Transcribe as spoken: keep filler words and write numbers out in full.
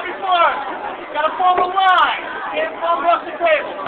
before. Got to form a line. Can't fall across the table.